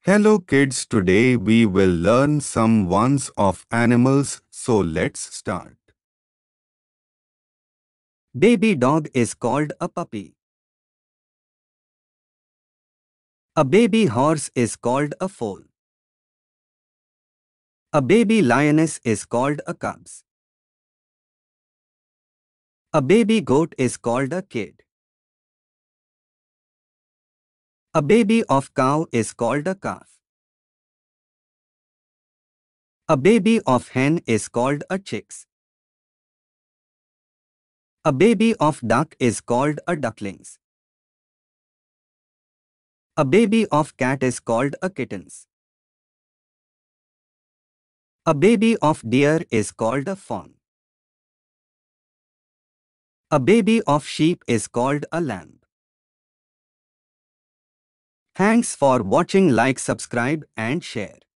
Hello kids, today we will learn some ones of animals, so let's start. Baby dog is called a puppy. A baby horse is called a foal. A baby lioness is called a cubs. A baby goat is called a kid. A baby of cow is called a calf. A baby of hen is called a chicks. A baby of duck is called a ducklings. A baby of cat is called a kittens. A baby of deer is called a fawn. A baby of sheep is called a lamb. Thanks for watching. Like, subscribe and share.